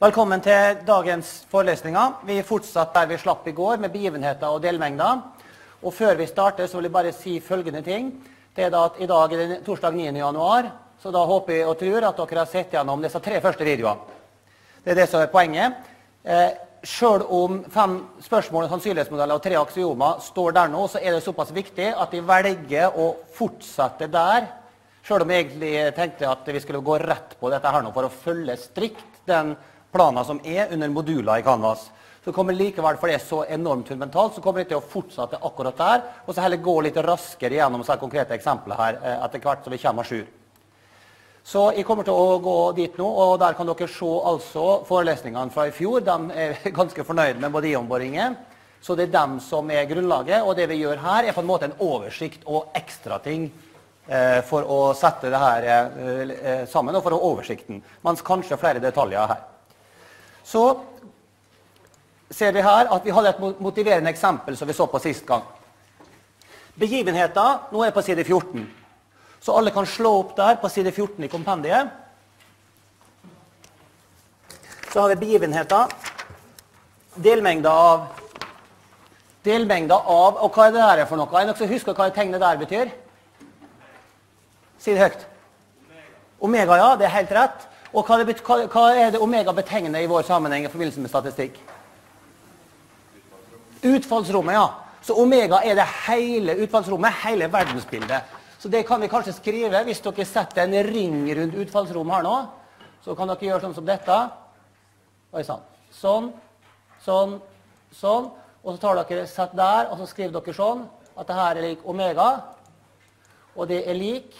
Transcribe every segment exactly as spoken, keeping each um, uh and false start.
Velkommen til dagens forelesninger. Vi fortsatt der vi slapp i går med begivenheter og delmengder. Og før vi starter så vil jeg bare si følgende ting. Det er da at i dag er det torsdag niende januar, så da håper jeg og tror at dere har sett gjennom disse tre første videoene. Det er det som er poenget. Eh, selv om fem spørsmål, sannsynlighetsmodeller og tre aksiomer står der nå, så er det såpass viktig at de velger å fortsette der. Selv om jeg egentlig tenkte at vi skulle gå rett på dette her nå for å følge strikt den planer som er under moduler i Canvas. Så kommer likevel, for det er så enormt fundamentalt, så kommer det til å fortsette akkurat der, og så heller gå litt raskere gjennom så konkrete eksempler her etter hvert som vi kommer sur. Så jeg kommer til å gå dit nå, og der kan dere se altså forelesningene fra i fjor. De er ganske fornøyd med både i-omboringen, så det er dem som er grunnlaget, og det vi gjør her er på en måte en oversikt og ekstra ting eh, for å sette det her eh, sammen, og for å ha oversikten, mens kanskje flere detaljer her. Så ser vi her at vi hadde et motiverende eksempel som vi så på sist gang. Begivenheter, nå er jeg på side fjorten. Så alle kan slå opp der på side fjorten i kompendiet. Så har vi begivenheter. Delmengder av. Delmengder av, og hva er det der for noe? Er det noen som husker hva tegnet der betyr? Si det høyt. Omega, ja, det er helt rett. Og hva, det, hva, hva er det omega betegner i vår sammenheng i forbindelse med statistikk? Utfallsrommet, ja. Så omega er det hele utfallsrommet, hele verdensbildet. Så det kan vi kanskje skrive, hvis dere setter en ring rundt utfallsrommet her nå, så kan dere gjøre sånn som dette. Oi, sånn. Sånn, sånn, sånn. Og så tar dere sett der, og så skriver dere sånn, at det her er lik omega, og det er lik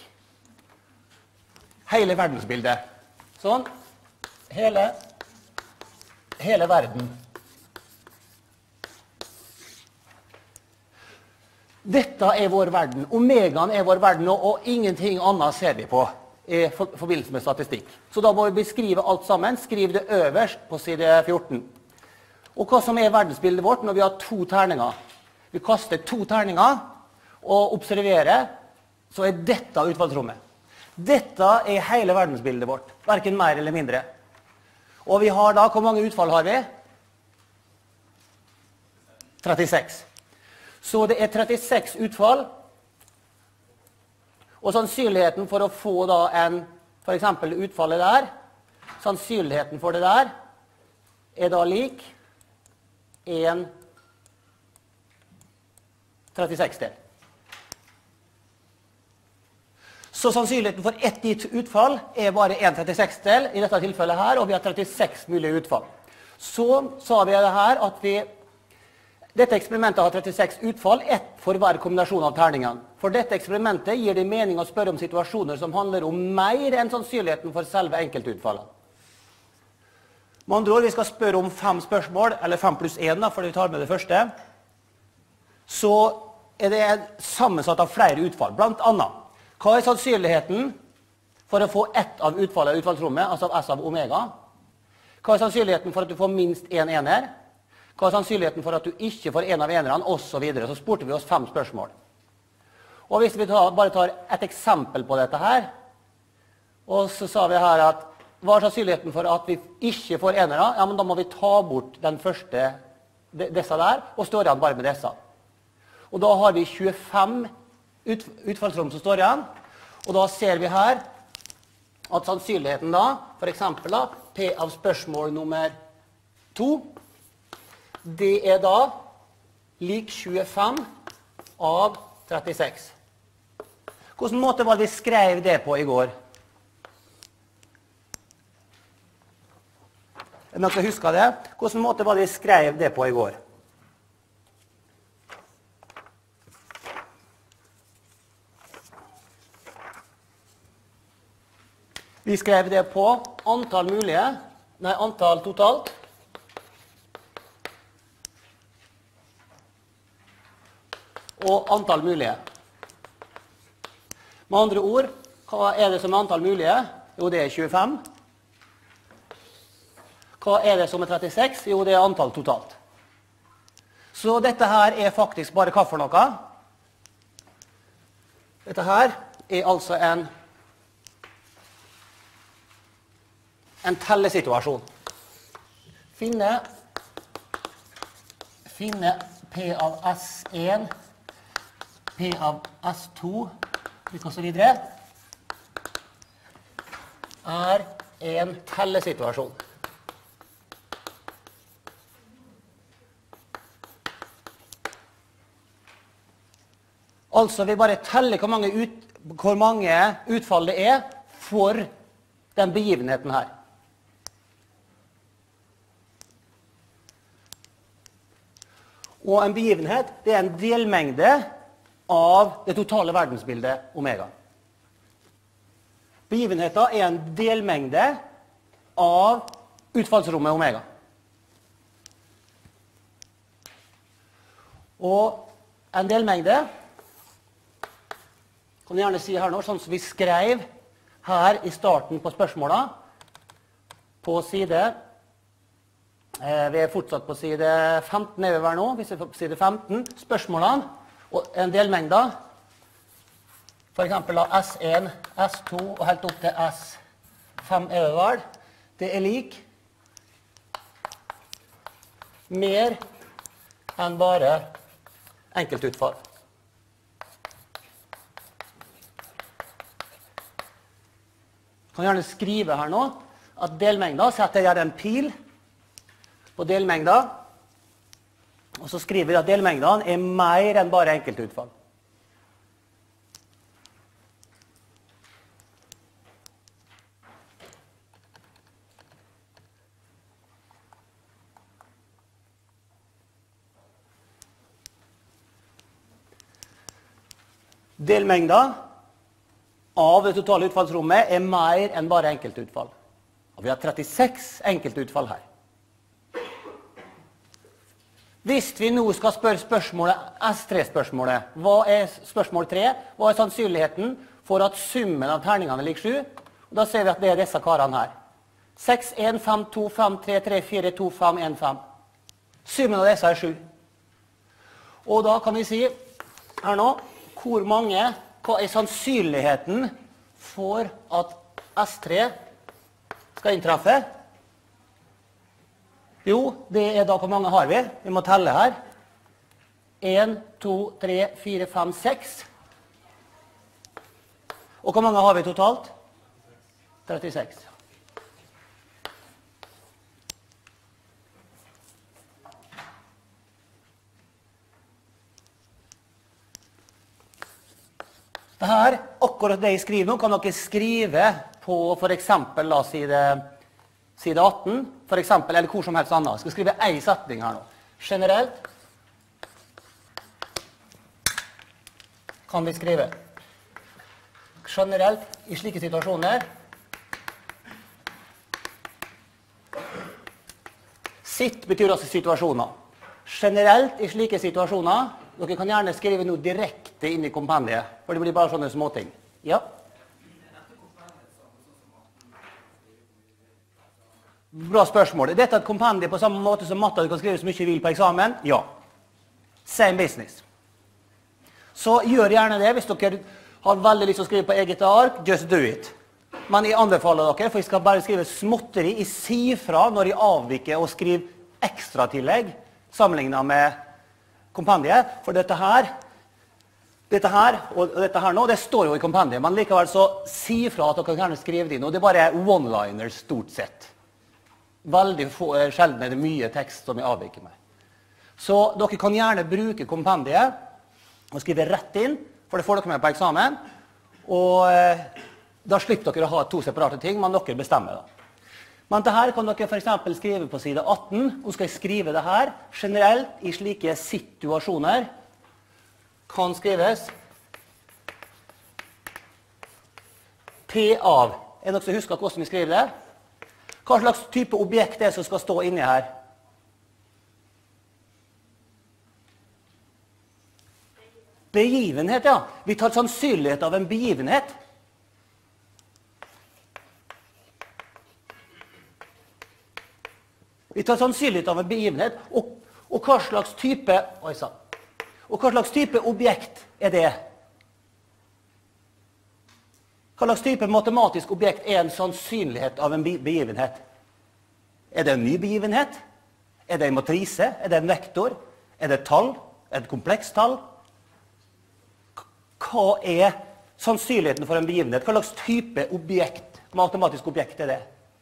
hele verdensbildet. Sånn. Hele, hele verden. Dette er vår verden. Omegaen er vår verden, og, og ingenting annet ser vi på i for, forbindelse med statistikk. Så da må vi beskrive alt sammen. Skriv det øverst på side fjorten. Og hva som er verdensbildet vårt når vi har to terninger. Vi kaster to terninger og observerer, så er dette utfallsrommet. Dette er hele verdensbildet vårt, hverken mer eller mindre. Og vi har da, hvor mange utfall har vi? trettiseks. Så det er trettiseks utfall, og sannsynligheten for å få da en, for eksempel utfallet der, sannsynligheten for det der, er da lik en trettiseks del. Så sannsynligheten for ett gitt utfall er bare en trettiseks del i dette tilfellet her, og vi har trettiseks mulige utfall. Så sa vi det her at vi, dette eksperimentet har trettiseks utfall, ett for hver kombinasjon av terningene. For dette eksperimentet gir det mening å spørre om situasjoner som handler om mer enn sannsynligheten for selve enkeltutfallet. Med andre ord, vi skal spørre om fem spørsmål, eller fem pluss én da, for vi tar med det første. Så er det sammensatt av flere utfall, blant annet. Hva er sannsynligheten for å få ett av utfallet av utfallsrommet, altså S av omega? Hva er sannsynligheten for at du får minst en ener? Hva er sannsynligheten for at du ikke får en av enerne, og så videre? Så spurte vi oss fem spørsmål. Og hvis vi tar, bare tar et eksempel på dette her, og så sa vi her at hva er sannsynligheten for at vi ikke får enere? Ja, men da må vi ta bort den første, disse der, og står igjen bare med disse. Og da har vi tjuefem Ut, utfallsrom som står igjen, og da ser vi her at sannsynligheten da, for eksempel da, P av spørsmål nummer to, det er da lik tjuefem av trettiseks. Hvordan måte var det vi skrev det på i går? Er det noen som husker det? Hvordan måte var det vi skrev det på i går? Vi skrev det på antall mulige, nei, antall totalt. Og antall mulige. Med andre ord, hva er det som er antall mulige? Jo, det er tjuefem. Hva er det som er trettiseks? Jo, det er antall totalt. Så dette her er faktisk bare hva for noe? Dette her er altså en en tellesituasjon. finne, finne P av S en, P av S to, og så videre, er en tellesituasjon. Altså, vi bare teller hvor mange, ut, hvor mange utfall det er for den begivenheten her. Og en begivenhet, det er en delmengde av det totale verdensbildet omega. Begivenheten er en delmengde av utfallsrommet omega. Og en delmengde, kan jeg gjerne si her nå, sånn som vi skrev her i starten på spørsmålet, på side, eh, vi er fortsatt på side femten nedover nå, hvis vi er på side femten, spørsmålene, og en delmengde, for eksempel av S en, S to og helt opp til S fem nedover, det er lik mer enn bare enkeltutfall. Jeg kan gjerne skrive her nå at delmengda, setter jeg en pil på delmengda, og så skriver vi at delmengdene er mer enn bare enkeltutfall. Delmengda av det totale utfallsrommet er mer enn bare enkeltutfall. Og vi har trettiseks enkeltutfall her. Hvis vi nå skal spørre spørsmålet, S tre-spørsmålet, hva er spørsmål tre? Hva er sannsynligheten for at summen av terningene er lik sju? Og da ser vi at det er disse karene her. seks, en, fem, to, fem, tre, tre, fire, to, fem, en, fem. Summen av disse er sju. Og da kan vi si her nå, hvor mange, hva er sannsynligheten for at S tre skal inntreffe? Jo, det er da hvor mange har vi? Vi må telle her. en, to, tre, fire, fem, seks. Og hvor mange har vi totalt? trettiseks. Det her, akkurat det jeg skriver nå, kan dere skrive på for eksempel, la oss si det, side atten, for eksempel, eller hvor som helst annet. Jeg skal skrive en setning her nå. Generelt kan vi skrive. Generelt i slike situasjoner sitt betyr også situasjoner. Generelt i slike situasjoner, dere kan gjerne skrive noe direkte inn i kompendiet, for det blir bare sånne småting. Ja? Bra spørsmål. Er dette et kompendie på samme måte som matte du kan skrive så mye du vil på eksamen? Ja. Same business. Så gjør gjerne det hvis dere har veldig lyst til å skrive på eget ark, just do it. Men jeg anbefaler dere, for jeg skal bare skrive småtteri i sifra når jeg avviker og skriver ekstra tillegg, sammenlignet med kompendiet, for dette her, dette her og dette her nå, det står jo i kompendiet, men likevel så si fra at dere kan gjerne skrive det inn, og det er bare one-liners stort sett. Veldig få, sjelden er det mye tekst som jeg avviker med. Så dere kan gjerne bruke kompendiet og skrive rett inn, for det får dere med på eksamen, og eh, da slipper dere å ha to separate ting, men dere bestemmer da. Men dette her kan dere for eksempel skrive på side atten, og skal jeg skrive det her, generelt i slike situasjoner, kan skrives P av. Er det noen som husker hvordan vi skriver det? Hva slags type objekt det er som skal stå inni her? Begivenhet, ja. Vi tar sannsynlighet av en begivenhet. Vi tar sannsynlighet av en begivenhet, og, og hva slags type, oi, sa, og hva slags type objekt er det? Hva slags type matematisk objekt er en sannsynlighet av en begivenhet? Er det en ny begivenhet? Er det en matrise? Er det en vektor? Er det et tall? Er det et komplekst tall? Hva er sannsynligheten for en begivenhet? Hva slags type objekt, matematisk objekt er det?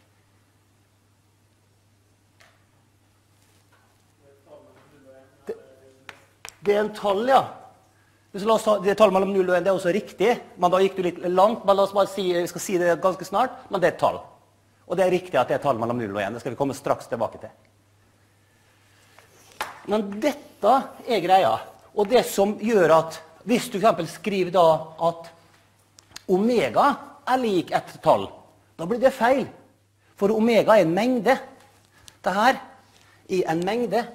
Det, det er en tall, ja. Hvis la oss ta det tallet mellom null og en, det er også riktig, men da gikk du litt langt, men la oss bare si, vi skal si det ganske snart, men det er et tall. Og det er riktig at det er et tall mellom null og en, det skal vi komme straks tilbake til. Men dette er greia, og det som gjør at, hvis du for eksempel skriver da at omega er lik et tall, da blir det feil, for omega er en mengde. Dette er en mengde.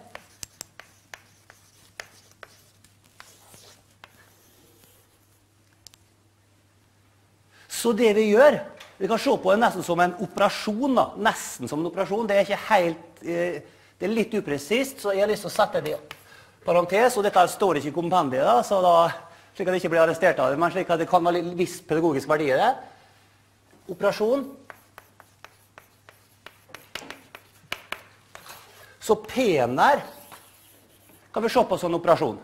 Så det vi gjør, vi kan se på det nesten som en operasjon, da. Nesten som en operasjon. Det er ikke helt, eh, det er litt upresist, så jeg har lyst til å sette det i parentes, og dette står ikke i kompendiet, da, så da, slik at det ikke blir arrestert av det, men slik at det kan være en viss pedagogisk verdi i det. Operasjon. Så P-en der kan vi se på sånn operasjon.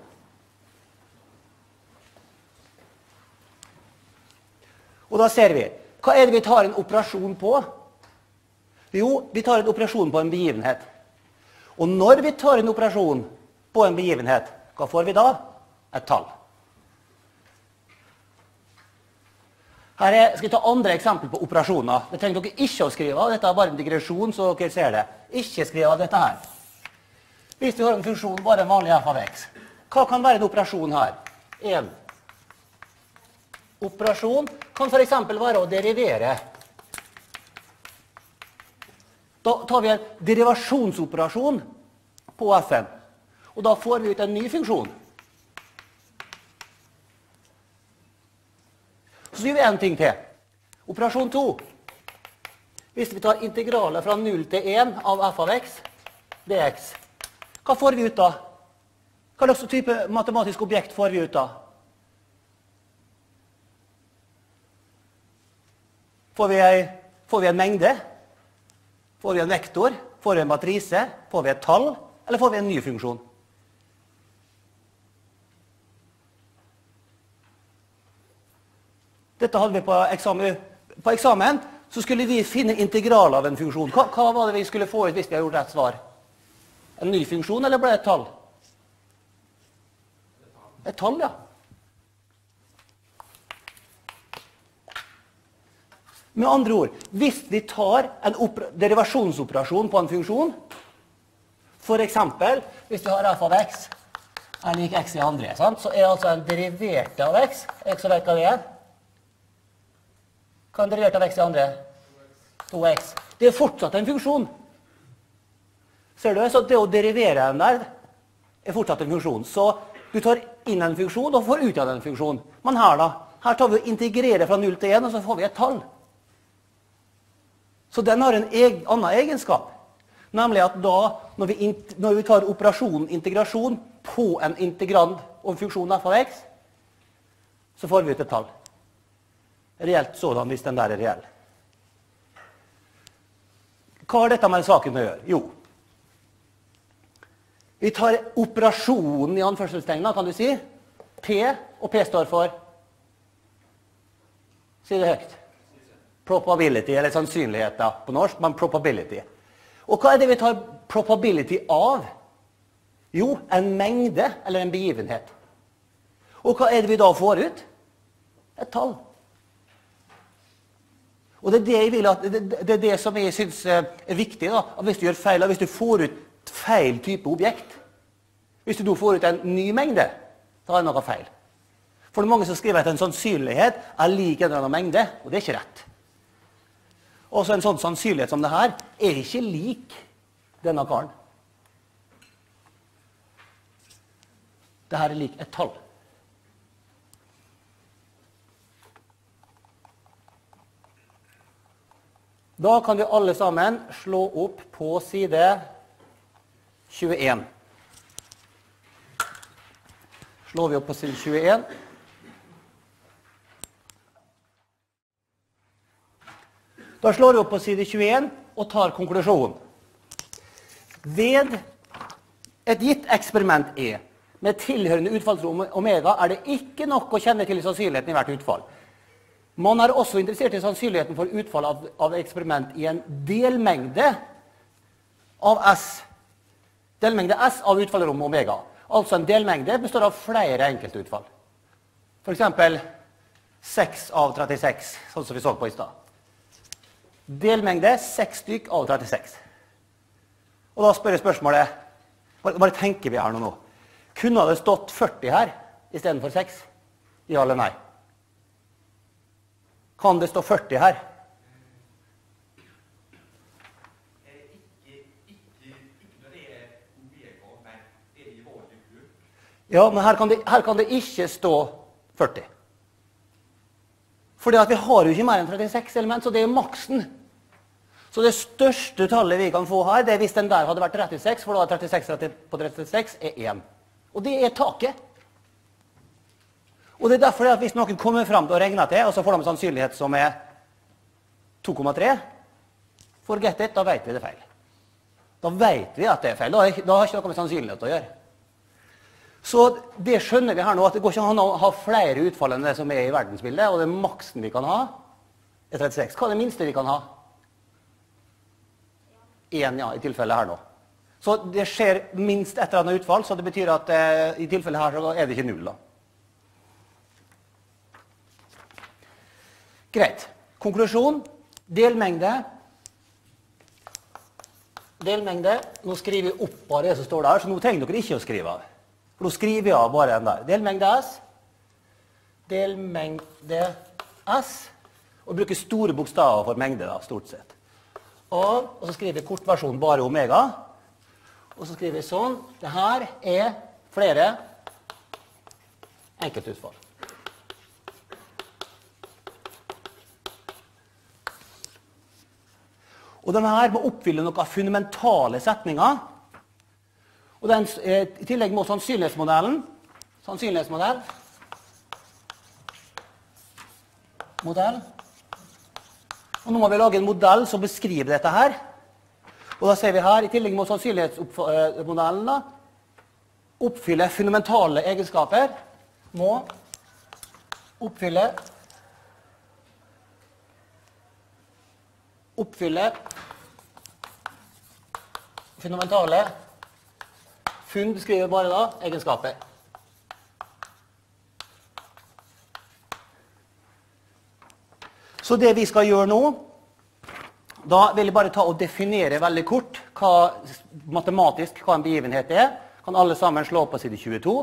Og da ser vi, hva er det vi tar en operasjon på? Jo, vi tar en operasjon på en begivenhet. Og når vi tar en operasjon på en begivenhet, hva får vi da? Et tall. Her er, skal vi ta andre eksempel på operasjoner. Det trenger dere ikke å skrive av. Dette er bare en digresjon, så dere ser det. Ikke skrive av dette her. Hvis vi har en funksjon, bare en vanlig f av x. Hva kan være en operasjon her? En. Operasjon kan for eksempel være å derivere. Da tar vi en derivasjonsoperasjon på f-en. Og da får vi ut en ny funksjon. Så gjør vi en ting til. Operasjon to. Hvis vi tar integralet fra null til en av f av x, dx, hva får vi ut da? Hva slags type matematisk objekt får vi ut da? Får vi, ei, får vi en mengde? Får vi en vektor? Får vi en matrise? Får vi et tall? Eller får vi en ny funksjon? Dette hadde vi på eksamen. På eksamen så skulle vi finne integral av en funksjon. Hva, hva var det vi skulle få ut hvis vi hadde gjort rett svar? En ny funksjon, eller ble det et tall? Et tall, ja. Med andre ord, hvis vi tar en derivasjonsoperasjon på en funksjon, for eksempel, hvis vi har f av x er lik x i andre, sant? Så er altså en derivert av x, x og vet hva det er? Hva er en derivert av x i andre? to x. Det er fortsatt en funksjon. Ser du? Så det å derivere den der er fortsatt en funksjon. Så du tar inn en funksjon og får ut av en funksjon. Men her da, her tar vi å integrere fra null til en, og så får vi et tall. Så den har en eg, annen egenskap, nemlig at da, når vi, når vi tar operasjonen integrasjon på en integrand og en funksjon f av x, så får vi ut et tall. Reelt sådan, hvis den der er reell. Hva har dette med saken å gjøre? Jo, vi tar operasjonen i anførselstegnet, kan du si. P, og P står for, si det høyt. Probability, eller sannsynlighet da, på norsk, men probability. Og hva er det vi tar probability av? Jo, en mengde, eller en begivenhet. Og hva er det vi da får ut? Et tall. Og det er det jeg vil at, det, det er det som jeg synes er viktig da, at hvis du gjør feil, hvis du får ut feil type objekt, hvis du da får ut en ny mengde, så er det noe feil. For det er mange som skriver at en sannsynlighet er lik en eller annen mengde, og det er ikke rett. Også en sånn sannsynlighet som det her er ikke lik denne karen. Det her er lik et tall. Da kan vi alle sammen slå opp på side tjueen. Slår vi opp på side tjueen. Da slår vi opp på side tjueen og tar konklusjonen. Ved et gitt eksperiment E, med tilhørende utfallsrom omega, er det ikke nok å kjenne til sannsynligheten i hvert utfall. Man er også interessert i sannsynligheten for utfall av, av eksperiment i en delmengde av S. Delmengde S av utfallsrom omega. Altså en delmengde består av flere enkeltutfall. For eksempel seks av trettiseks, sånn som vi så på i stad. Delmengde seks stykk av trettiseks. Og da spør jeg spørsmålet, bare, bare tenker vi her nå nå. Kunne det stått førti her i stedet for seks? Ja eller nei? Kan det stå førti her? Ja, men her kan det, her kan det ikke stå førti. Fordi at vi har jo ikke mer enn trettiseks element, så det er maksen. Så det største tallet vi kan få her, det er hvis den der hadde vært trettiseks, for da er trettiseks på trettiseks er én. Og det er taket. Og det er derfor at hvis noen kommer frem til å regne til, og så får de en sannsynlighet som er to komma tre, forget it, da vet vi det er feil. Da vet vi at det er feil. Da har det ikke noe med sannsynlighet å gjøre. Så det skjønner vi her nå, at det går ikke an å ha flere utfall enn det som er i verdensbildet, og det maksen vi kan ha er trettiseks. Hva er det minste vi kan ha? En, ja, i tilfellet her nå. Så det skjer minst et eller annet utfall, så det betyr at eh, i tilfellet her så er det ikke null da. Greit. Konklusjon. Delmengde. Delmengde. Nå skriver vi opp bare det som står der, så nå trenger dere ikke å skrive av. For nå skriver jeg av bare den der. Delmengde S. Delmengde S. Og bruker store bokstaver for mengde da, stort sett. Og, og så skriver vi kortversjon bare omega. Og så skriver vi sånn. Det her er flere enkeltutfall. Og denne her må oppfylle noen fundamentale setninger. Og den, eh, i tillegg må sannsynlighetsmodellen, sannsynlighetsmodell, modell, og nå må vi lage en modell som beskriver dette her. Og da ser vi her, i tillegg må sannsynlighetsmodellen da, oppfylle fundamentale egenskaper, må oppfylle, oppfylle fundamentale funn beskriver bare da egenskaper. Så det vi skal gjøre nå, da vil jeg bare ta og definere veldig kort hva, matematisk hva en begivenhet er. Kan alle sammen slå på side tjueto.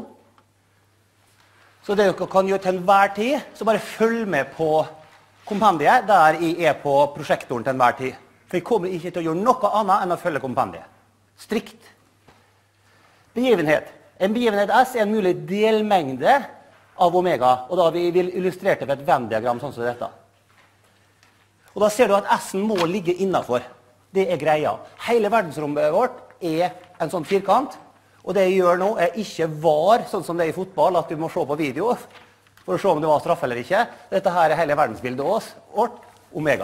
Så det dere kan gjøre til enhver tid, så bare følg med på kompendiet der jeg er på prosjektoren til enhver tid. For jeg kommer ikke til å gjøre noe annet enn å følge kompendiet. Strikt. Begivenhet. En begivenhet S er en mulig delmengde av omega, og da vi vil illustrere det ved et Venn-diagram sånn som dette. Og da ser du at S-en må ligge innenfor. Det er greia. Hele verdensrommet vårt er en sånn firkant, og det jeg gjør nå er ikke var, sånn som det er i fotball, at du må se på video for å se om det var straff eller ikke. Dette her er hele verdensbildet vårt, omega.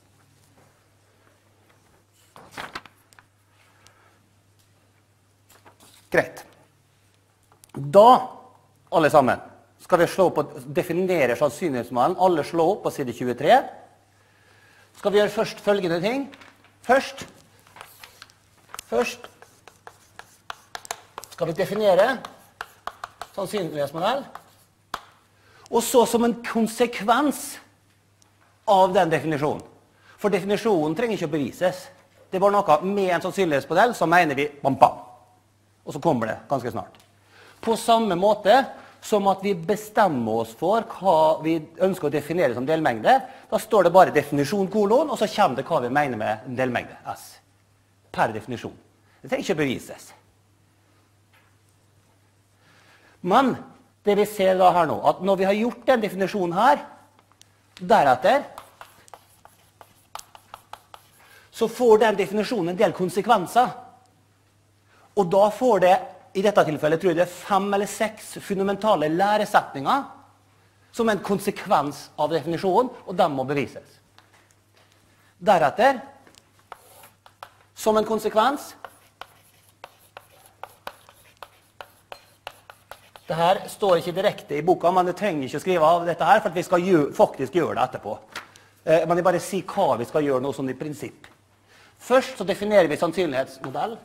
Greit. Da, alle sammen, skal vi slå på, definere sannsynlighetsmodellen. Alle slå opp på side tjuetre. Skal vi gjøre først følgende ting. Først, først skal vi definere sannsynlighetsmodell. Og så som en konsekvens av den definisjonen. For definisjonen trenger ikke å bevises. Det er bare noe med en sannsynlighetsmodell, så mener vi bam, bam. Og så kommer det ganske snart. På samme måte som at vi bestemmer oss for hva vi ønsker å definere som delmengde, da står det bare definisjon kolon, og så kommer det hva vi mener med en delmengde, S. Per definisjon. Det trenger ikke bevises. Men det vi ser da her nå, at når vi har gjort den definisjonen her, deretter, så får den definisjonen en del konsekvenser. Og da får det, i dette tilfellet tror jeg det er fem eller seks fundamentale læresetninger som en konsekvens av definisjonen, og de må bevises. Deretter, som en konsekvens, Det her står ikke direkte i boka, men du trenger ikke å skrive av dette her, for at vi skal gjøre, faktisk gjøre det etterpå. Eh, men jeg bare sier hva vi skal gjøre nå sånn i prinsipp. Først så definerer vi sannsynlighetsmodell.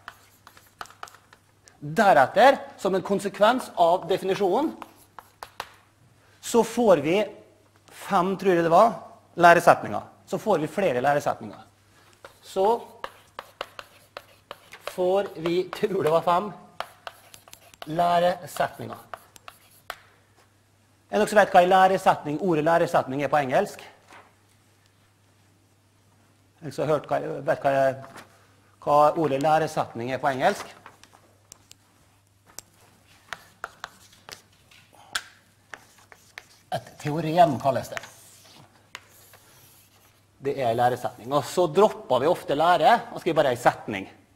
Deretter, som en konsekvens av definisjonen, så får vi fem, tror jeg det var, læresetninger. Så får vi flere læresetninger. Så får vi, tror det var fem, læresetninger. Er det noen som vet hva en læresetning, ordet læresetning er på engelsk? Er det noen som har hørt hva, vet hva, hva ordet læresetning er på engelsk? Et teorem kalles det. Det er en læresetning. Og så dropper vi ofte lære, og skriver bare en setning.